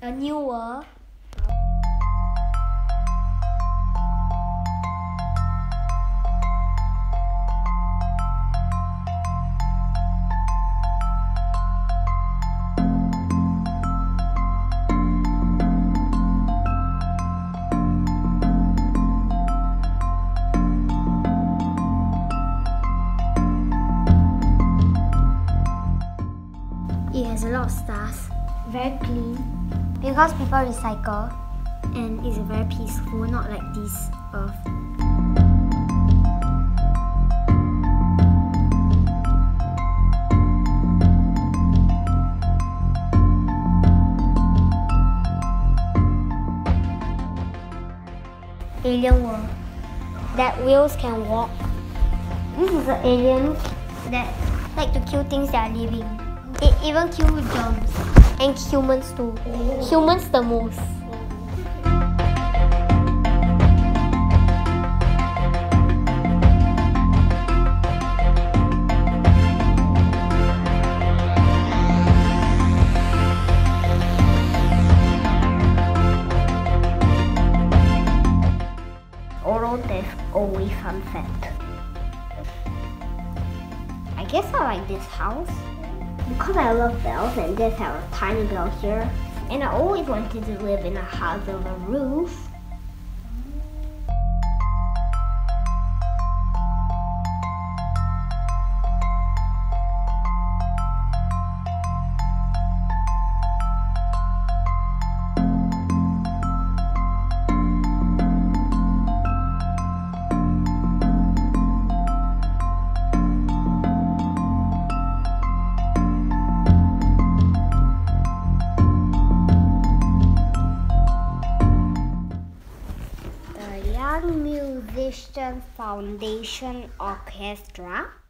a new world. It has a lot of stars, very clean, because people recycle, and it's very peaceful, not like this Earth. Alien world that whales can walk. This is an alien that like to kill things that are living. It even kills germs and humans too. Humans the most. Although there's always sunset. I guess I like this house because I love bells, and there's a tiny bell here. And I always wanted to live in a house with a roof. Young Musician Foundation Orchestra